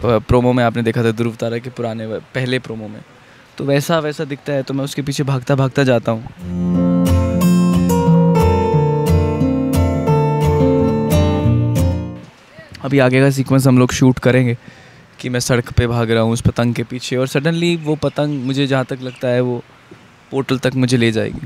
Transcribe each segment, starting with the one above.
Promo में आपने देखा था ध्रुव तारा के पुराने पहले प्रोमो में, तो वैसा दिखता है, तो मैं उसके पीछे भागता भागता जाता हूँ। अभी आगे का सीक्वेंस हम लोग शूट करेंगे कि मैं सड़क पे भाग रहा हूँ उस पतंग के पीछे, और सडनली वो पतंग मुझे जहाँ तक लगता है वो पोर्टल तक मुझे ले जाएगी।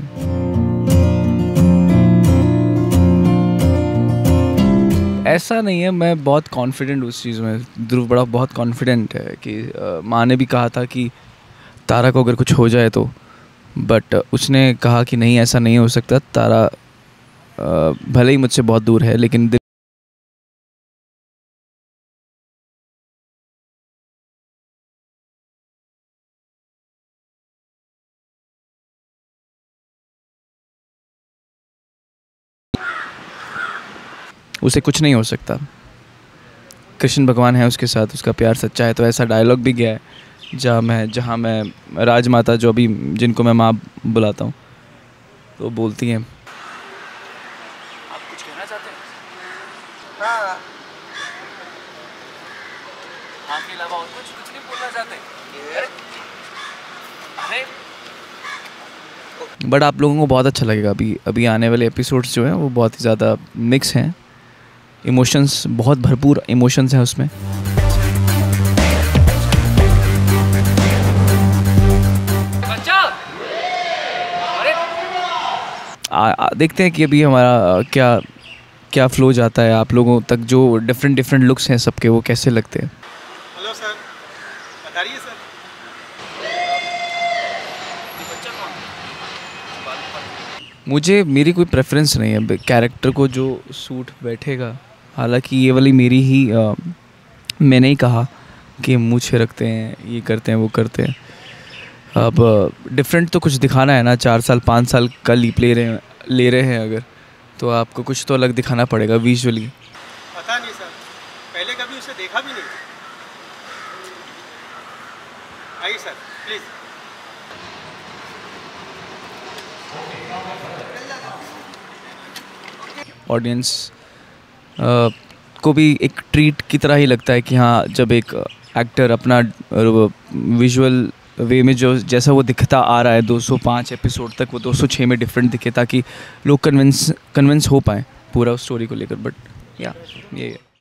ऐसा नहीं है, मैं बहुत कॉन्फिडेंट उस चीज़ में। ध्रुव बहुत कॉन्फिडेंट है कि माँ ने भी कहा था कि तारा को अगर कुछ हो जाए तो, बट उसने कहा कि नहीं, ऐसा नहीं हो सकता। तारा भले ही मुझसे बहुत दूर है, लेकिन उसे कुछ नहीं हो सकता। कृष्ण भगवान है उसके साथ, उसका प्यार सच्चा है। तो ऐसा डायलॉग भी गया है जहाँ मैं राजमाता, जो अभी जिनको मैं माँ बुलाता हूँ, तो बोलती हैं, आप कुछ कहना चाहते हैं? हाँ, हाँ के अलावा और कुछ नहीं बोलना चाहते? अरे बट आप लोगों को बहुत अच्छा लगेगा। अभी आने वाले एपिसोड्स जो हैं वो बहुत ही ज़्यादा मिक्स हैं, इमोशंस, बहुत भरपूर इमोशंस हैं उसमें। देखते हैं कि अभी हमारा क्या फ्लो जाता है आप लोगों तक, जो डिफरेंट लुक्स हैं सबके, वो कैसे लगते हैं। हेलो सर, बता रही है सर। मेरी कोई प्रेफरेंस नहीं है कैरेक्टर को जो सूट बैठेगा। हालांकि ये वाली मेरी ही मैंने ही कहा कि मूछें रखते हैं, ये करते हैं, वो करते हैं। अब डिफरेंट तो कुछ दिखाना है ना, 4 साल 5 साल का लीप ले रहे हैं अगर, तो आपको कुछ तो अलग दिखाना पड़ेगा विजुअली। पता नहीं सर, पहले कभी उसे देखा भी नहीं। आइए सर प्लीज़। ऑडियंस को भी एक ट्रीट की तरह ही लगता है कि हाँ, जब एक एक्टर अपना विजुअल वे में जो जैसा वो दिखता आ रहा है 205 एपिसोड तक, वो 206 में डिफरेंट दिखे, ताकि लोग कन्विंस हो पाएँ पूरा उस स्टोरी को लेकर। बट या ये